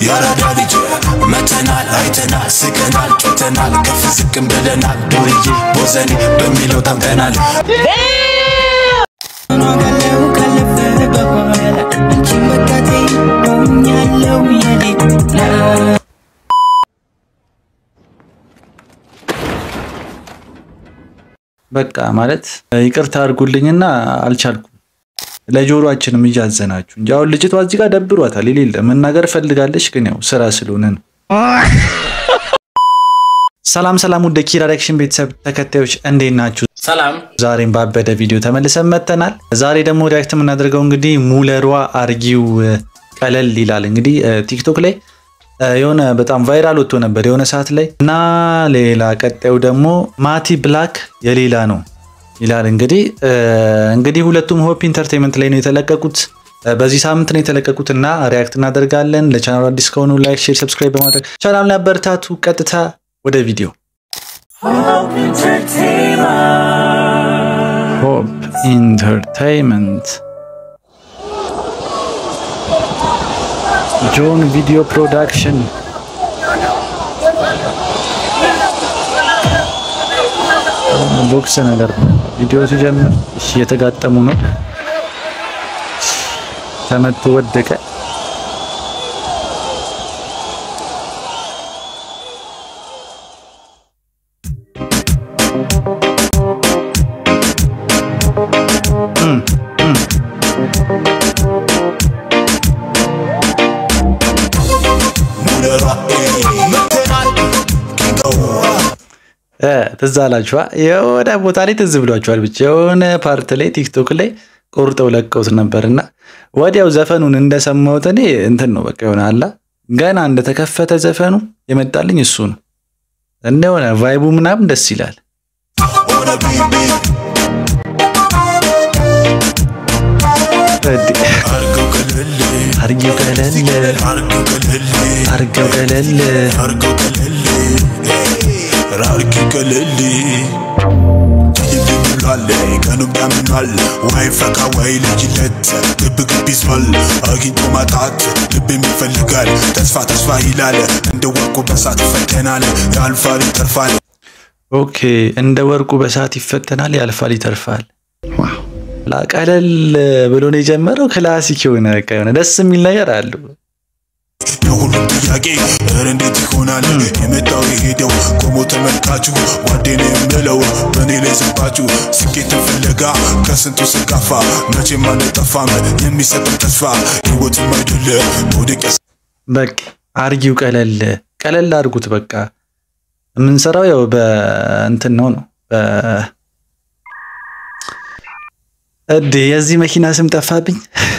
ያራዳ ልጅ መተናል አይተናል ስቀናል ጮተናል ከፍ ዝቅም ብለናል ዱርዬ ቦዘኔ በሚለው ታምተናል ነው ከለፈ በኋላ አንቺ መካቴ ሆኛለው የኔ በቃ ማለት ይቅርታ አድርጉልኝና አልቻልኩም ለጆሮአችንም ይያዘናችሁ እንጂ አሁን ልጅቷ እዚህ ጋር ደብሯታል ይሌለ መናገር ፈልጋለች ግን ያው ስራ ስለሆነ ነው ሰላም ወደ ኪራ ዳይሬክሽን ቤተሰብ ተከታዮች እንዴት ናችሁ ሰላም ዛሬም ባበደ ቪዲዮ ተመልሰን መተናል ዛሬ ደግሞ ሪአክት የምናደርገው እንግዲህ ሙለሯ አርጊው ቀለል ይላል እንግዲህ ቲክቶክ ላይ የሆነ በጣም ቫይራል ወጥቶ ነበር የሆነ ሰዓት ላይ እና ሌላ ቀጣዩ ደግሞ ማቲ ብላክ የሌላ ነው ይላል እንግዲህ ሁለቱም ሆፕ ኢንተርቴይንመንት ላይ ነው የተለቀቁት በዚህ ሳምንት ነው የተለቀቁትና ሪአክት እናደርጋለን ለቻናሉ አዲስ ከሆኑ ላይክ ሼር ሰብስክራይብ በማድረግ ቻናሉን አበርታቱ ቀጥታ ወደ ቪዲዮ ሆፕ ኢንተርቴይንመንት John Video Production ቦክስ ነገር ቪዲዮ ሲጀምር እሺ የተጋጠሙ ነው ተመቶ ወደቀ ተዛላችኋ የሆነ ቦታ ላይ ተዝብሏችኋል ብቻ የሆነ ፓርት ላይ ቲክቶክ ላይ ቆርጠው ለቀውት ነበርና ወዲያው ዘፈኑን እንደሰማሁት እኔ እንትን ነው በቃ የሆነ አላ ገና እንደተከፈተ ዘፈኑ የመጣልኝ እሱ ነው እንደሆነ ቫይቡ ምናምን ደስ ይላል አርጊው ቀለል ራርኪ ከለሊ ይብላል ከኑም ያምናል ወይ ፈካ ወይ ልጅለት ግብ ይስማል አግኝቶ ማጣት ልብ የሚፈልጋል ተስፋ ይላል እንደ ወርቁ በሳት ይፈተናል ያልፋል ይተርፋል ኦኬ እንደ ወርቁ በሳት ይፈተናል ያልፋል ይተርፋል ዋው ላቀለል ብሎ ነው የጀመረው ክላሲክ የሆነ ደስ የሚል ነገር አለው የሁሉም ጥያቄ እንዴት ይሆናል የመጣው የሄደው ቆሞ ተመልካቹ ጓደኔ የምለው በኔ ላይ ዘባችሁ ስኬት ፍለጋ ከስንቱ ስጋፋ መቼም አልጠፋም የሚሰጠው ተስፋ ህይወትም አይደለ ወደቀ በቃ አርጊው ቀለል አድርጉት በቃ የምንሰራው ያው በእንትን ነው የዚህ መኪና ስም ጠፋብኝ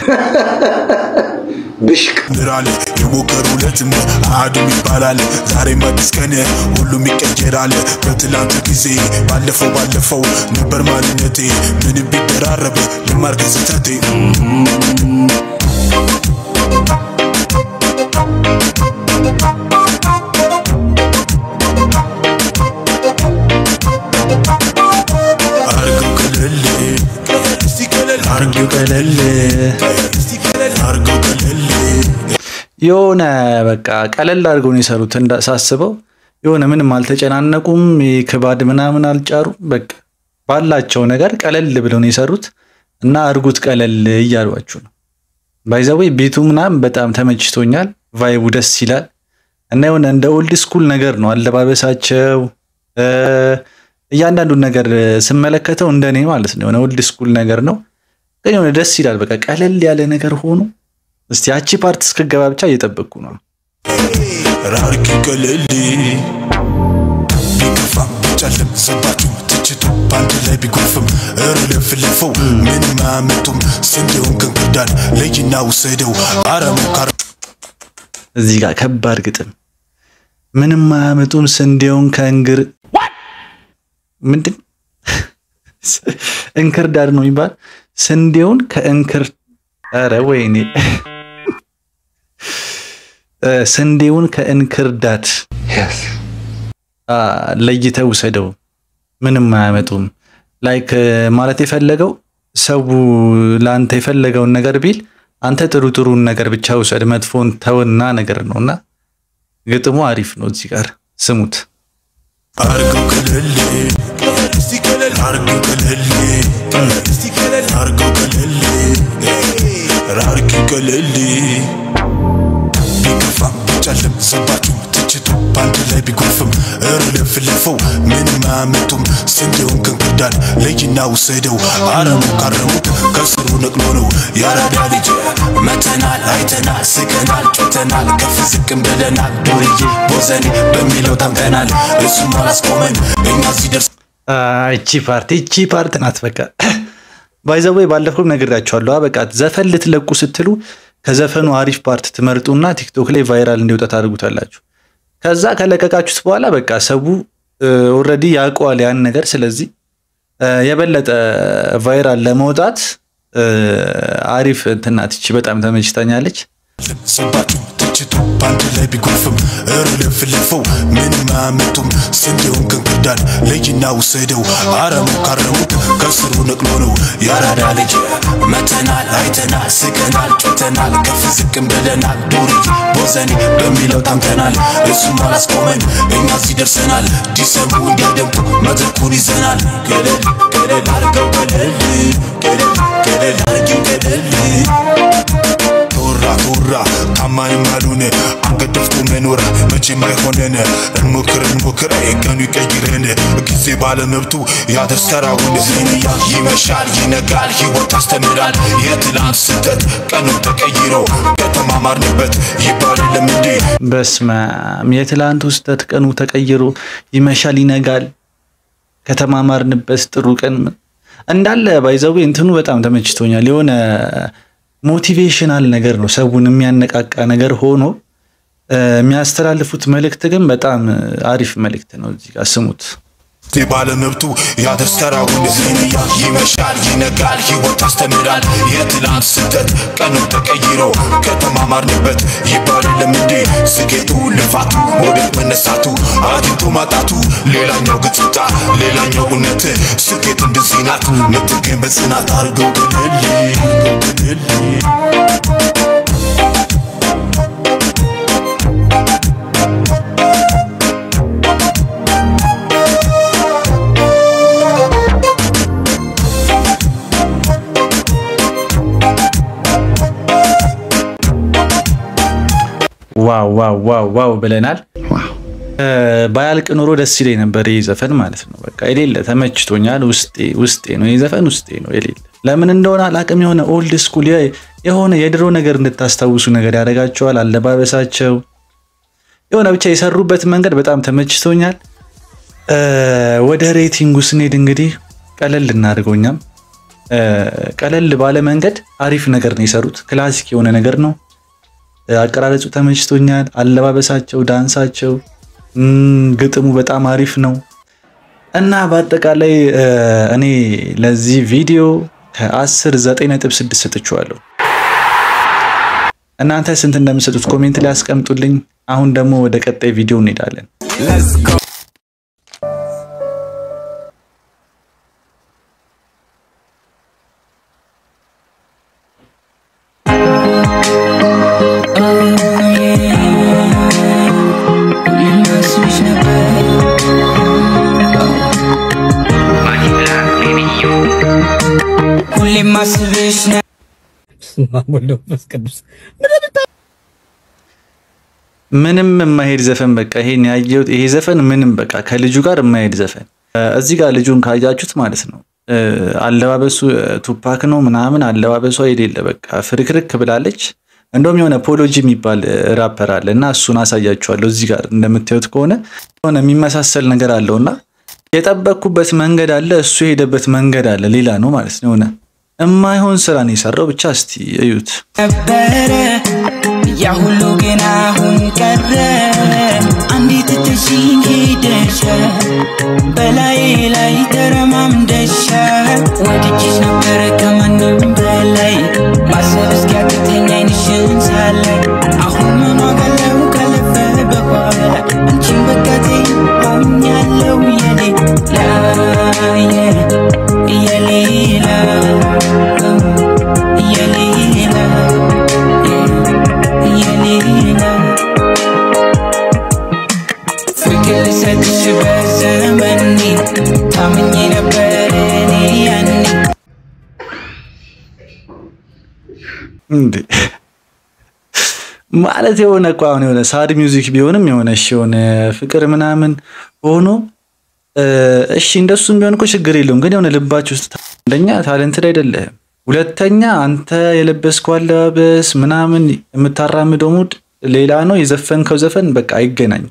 ብሽቅ ምራል የሞከሩለትም አዱም ይባላል ዛሬም አዲስ ቀን ሁሉም ይቀየራል በትላንት ጊዜ ባለፈው ነበር ማንነቴ ምንም ቢደራረብ ልማር ከስተቴ አርጊው ቀለል የሆነ በቃ ቀለል አድርገው ነው የሰሩት እንዳሳስበው የሆነ ምንም አልተጨናነቁም ከባድ ምናምን አልጫሩ በቃ ባላቸው ነገር ቀለል ብለው ነው የሰሩት እና አርጉት ቀለል ይያሏችሁ ነው ባይዘዌ ቢቱ ምናምን በጣም ተመችቶኛል ቫይቡ ደስ ይላል እና የሆነ እንደ ኦልድ ስኩል ነገር ነው አለባበሳቸው እያንዳንዱ ነገር ስመለከተው እንደኔ ማለት ነው የሆነ ኦልድ ስኩል ነገር ነው ግን የሆነ ደስ ይላል በቃ ቀለል ያለ ነገር ሆኖ እስቲ አቺ ፓርት እስከገባ ብቻ እየጠበቅኩ ነው ራርኪ ቀለል ቢከፋ ጨለም ሰባችሁ ትችቱ ባንድ ላይ ቢጎፍም እርለፍልፈው ምንም አመጡም ስንዴውን ከንክርዳድ ለይና ውሰደው አረሙካር እዚህ ጋር ከባድ ግጥም ምንም አመጡም ስንዴውን ከእንግር ምንድን እንክርዳድ ነው ይባል ስንዴውን ከእንክር አረ ወይኔ ስንዴውን ከእንክርዳድ ለይተው ሰደው ምንም፣ ላይክ ማለት የፈለገው ሰው ላንተ የፈለገውን ነገር ቢል አንተ ጥሩን ነገር ብቻ ውሰድ መጥፎን ተውና ነገር ነውና ግጥሙ አሪፍ ነው እዚህ ጋር ስሙት አርገው ከለሌ እስቲ ከለል አርገው ከለሌ እስቲ ከለል አርገው ከለሌ አርገው ከለሌ ቢከፋ ቢጨልም ሰባችሁ ትችቱ ባንድ ላይ ቢጎርፍም እርለፍለፈው ምንም አያመጡም ስንዴውን ከንክርዳድ ለይና ውሰደው አረሙ ካረሙት ከስሩ ነቅሎ ነው ያራዳ ልጅ መተናል አይተናል ስቀናል ጮተናል ከፍ ዝቅም ብለናል ዱርዬ ቦዘኔ በሚለው ታምተናል እሱም አላስቆመን እኛ ሲደርስ እቺ ፓርት ናት በቃ ባይዘው ባለፈው ነግራችኋለሁ በቃ ዘፈን ልትለቁ ስትሉ ከዘፈኑ አሪፍ ፓርት ትመርጡና ቲክቶክ ላይ ቫይራል እንዲወጣ ታደርጉታላችሁ ከዛ ከለቀቃችሁት በኋላ በቃ ሰው ኦሬዲ ያቋል ያን ነገር ስለዚህ የበለጠ ቫይራል ለመውጣት አሪፍ እንትናት እቺ በጣም ተመችታኛለች ሰባችሁ ትችቱ ባንድ ላይ ቢጎርፍም እርለፍለፈው ምንም አያመጡም ስንዴውን ከንክርዳድ ለይና ውሰደው አረሙ ካረሙት ከስሩ ነቅሎ ነው ያራዳ ልጅ መተናል አይተናል ስቀናል ጮተናል ከፍ ዝቅም ብለናል ዱርዬ ቦዘኔ በሚለው ታምተናል እሱም አላስቆመን እኛ ሲደርሰናል ዲሰሙ እንዲያደምጡ መድረኩን ይዘናል ገለል ገለል አርገው ገለል ገለል ገለል አርገው ገለል ቶራ ታማኝ ማሉን አንገደፍቶ መኖር መቼም አይሆነን እንሞክር ቀኑ ይቀይረን ጊዜ ባለመብቱ ያደርሰራውን ይመሻል ይነጋል ህይወት አስተምራል የትላንት ስህተት ቀኑ ተቀይሮ ከተማማርንበት ይባልልም እንዴ በስማም የትላንቱ ስህተት ቀኑ ተቀይሮ ይመሻል ይነጋል ከተማማርንበት ጥሩ ቀን እንዳለ ባይዘው እንትኑ በጣም ተመችቶኛል የሆነ ሞቲቬሽናል ነገር ነው ሰውን የሚያነቃቃ ነገር ሆኖ የሚያስተላልፉት መልእክት ግን በጣም አሪፍ መልእክት ነው እዚህ ጋር ስሙት ባለመብቱ ያደርሰራውን ይመሻል ይነጋል ህይወት አስተምራል የትላንት ስህተት ቀኑ ተቀይሮ ከተማማርንበት ይባልልም እንዴ ስኬቱ ልፋቱ ወደት መነሳቱ አግኝቶ ማጣቱ ሌላኛው ገጽታ ሌላኛው እውነት ስኬት እንደዚህ ናት ምትገኝ በጽናት አርገው ገለል ዋው ብለናል ባያልቅ ኖሮ ደስ ይለኝ ነበር ይዘፈን ማለት ነው በቃ የሌለ ተመችቶኛል ውስጤ ነው ይዘፈን ውስጤ ነው የሌለ ለምን እንደሆነ አላቀም የሆነ ኦልድ ስኩል የሆነ የድሮ ነገር እንድታስታውሱ ነገር ያደርጋቸዋል አለባበሳቸው የሆነ ብቻ የሰሩበት መንገድ በጣም ተመችቶኛል ወደ ሬቲንጉ ስንሄድ እንግዲህ ቀለል እናድርገውኛም ቀለል ባለ መንገድ አሪፍ ነገር ነው የሰሩት ክላሲክ የሆነ ነገር ነው አቀራረጹ ተመችቶኛል አለባበሳቸው ዳንሳቸው ግጥሙ በጣም አሪፍ ነው እና በአጠቃላይ እኔ ለዚህ ቪዲዮ ከ10 9.6 ሰጥቻለሁ እናንተ ስንት እንደምትሰጡት ኮሜንት ላይ አስቀምጡልኝ አሁን ደግሞ ወደ ቀጣይ ቪዲዮ እንሄዳለን ምንም የማይሄድ ዘፈን በቃ ይሄን ያየሁት ይሄ ዘፈን ምንም በቃ ከልጁ ጋር የማይሄድ ዘፈን እዚህ ጋር ልጁን ካያችሁት ማለት ነው አለባበሱ ቱፓክ ነው ምናምን አለባበሷ የሌለ በቃ ፍርክርክ ብላለች እንደውም የሆነ ፖሎጂ የሚባል ራፐር አለና እሱን አሳያችኋለሁ እዚህ ጋር እንደምታዩት ከሆነ ሆነ የሚመሳሰል ነገር አለውና የጠበቅኩበት መንገድ አለ እሱ የሄደበት መንገድ አለ ሌላ ነው ማለት ነው ሆነ እማይሆን ስራ ነው የሰራው ብቻ እስቲ እዩት ያ ሁሉ ግን አሁን ቀረ አንዲት ትሽኝ ሄደሽ በላይ ላይ ተረማምደሽ ወድጅሽ ነበር ከማንም በላይ ማሰብ እስኪያቅተኝ አይንሽን ሳላይ አሁን ምን ዋጋለው ካለፈ በኋላ አንቺን በቃቴ አምኛለው የሌላ ልሰጥሽ በዘመኔ ታምኜ ነበር እኔ ያኔ እንዴ ማለት የሆነ ቋን የሆነ ሳድ ሚውዚክ ቢሆንም የሆነ ፍቅር ምናምን ሆኖ እሺ እንደሱም ቢሆን እኮ ችግር የለውም ግን የሆነ ልባችሁ ውስጥ አንደኛ ታለንትድ አይደለም ሁለተኛ አንተ የለበስከው አለባበስ ምናምን የምታራምደው ሙድ ሌላ ነው የዘፈንከው ዘፈን በቃ አይገናኝ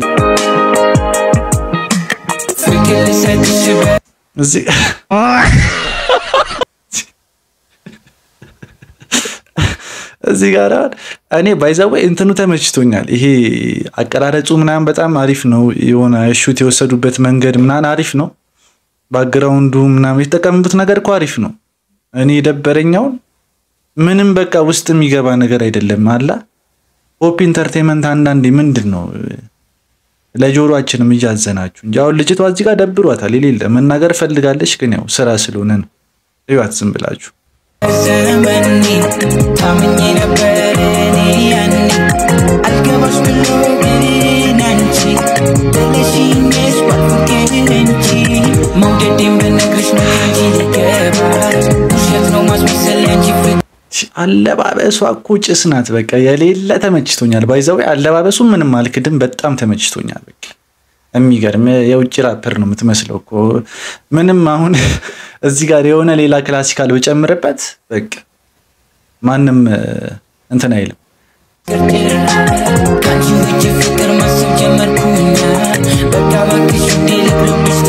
እዚህ ጋር እኔ ባይዛው እንትኑ ተመችቶኛል ይሄ አቀራረጹ ምናምን በጣም አሪፍ ነው የሆነ ሹት የወሰዱበት መንገድ ምናምን አሪፍ ነው ባክግራውንዱ ምናምን የተጠቀሙበት ነገር እኮ አሪፍ ነው እኔ ደበረኛው ምንም በቃ ውስጥ የሚገባ ነገር አይደለም አላ ፖፕ ኢንተርቴይንመንት አንዳንዴ ምንድነው ለጆሮአችንም እያዘናችሁ እንጂ አሁን ልጅቷ እዚህ ጋር ደብሯታል ይሌለ መናገር ፈልጋለች ግን ያው ስራ ስለሆነ ነው ይዋት ዝም ብላችሁ ዘመኔ ታምኜ ነበር እኔ ያኔ አልገባሽ ብሎ ግን አንቺ ተለሽኝስ ወጥከንቺ መውደዴን በነግርሽ ነው አንቺ ሊገባ ውሸት ነው ማስመሰል አንቺ አለባበሷ እኮ ጭስ ናት በቃ የሌለ ተመችቶኛል ባይዛው አለባበሱ ምንም አልክድም በጣም ተመችቶኛል በቃ የሚገርም የውጭ ራፐር ነው የምትመስለው እኮ ምንም አሁን እዚህ ጋር የሆነ ሌላ ክላሲካል በጨምርበት በቃ ማንም እንትን አይልም ካንቺ ውጭ ፍቅር ማሰብ ጀመርኩኝ በቃ ባክሽ ልብሽ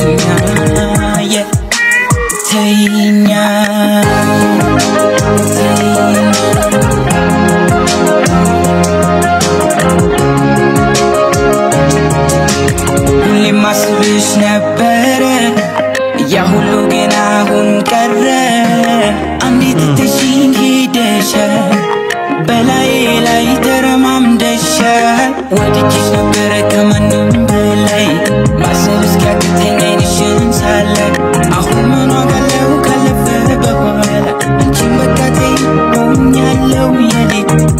ተይኛ ማስብሽ ነበር ያ ሁሉ ግን አሁን ቀረ አንዲት ተሽኝ ሄደሽ በላይ ላይ ተረማምደሽ ወድጅሽ ነበር ከማንም በላይ ማሰብ እስኪያቅተኝ አይንሽን ሳለ አሁን ምን ዋጋለው ካለፈ በኋላ አንቺን በቃ ተይኛለው የኔ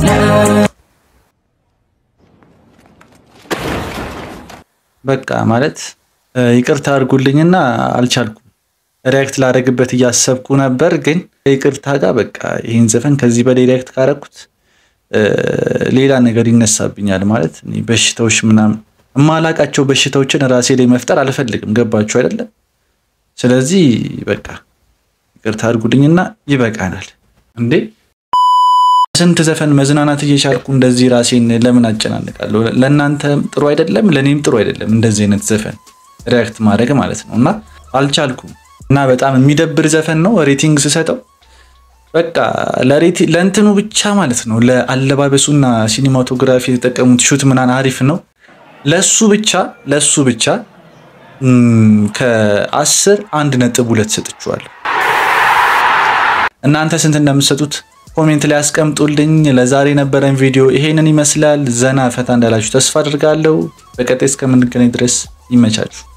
በቃ ማለት ይቅርታ አድርጉልኝና አልቻልኩም ሪአክት ላደርግበት እያሰብኩ ነበር ግን ይቅርታ ጋር በቃ ይሄን ዘፈን ከዚህ በላይ ሪአክት ካረኩት ሌላ ነገር ይነሳብኛል ማለት እኔ በሽታዎች ምናምን ማላቃቸው በሽታዎችን ራሴ ላይ መፍጠር አልፈልግም ገባችሁ አይደለ ስለዚህ በቃ ይቅርታ አድርጉልኝና ይበቃናል እንዴ ስንት ዘፈን መዝናናት እየቻልኩ እንደዚህ ራሴን ለምን አጨናንቃለሁ ለእናንተ ጥሩ አይደለም ለኔም ጥሩ አይደለም እንደዚህ አይነት ዘፈን ሪአክት ማድረግ ማለት ነውና አልቻልኩም እና በጣም የሚደብር ዘፈን ነው ሬቲንግ ስሰጠው በቃ ለእንትኑ ብቻ ማለት ነው ለአለባበሱና ሲኒማቶግራፊ የተጠቀሙት ሹት ምናን አሪፍ ነው ለሱ ብቻ ከ10 1.2 ሰጥቻለሁ እናንተ ስንት እንደምትሰጡት ኮሜንት ላይ አስቀምጡልኝ ለዛሬ ነበረን ቪዲዮ ይሄንን ይመስላል ዘና ፈታ እንዳላችሁ ተስፋ አድርጋለሁ በቀጣይ እስከምንገናኝ ድረስ ይመቻችሁ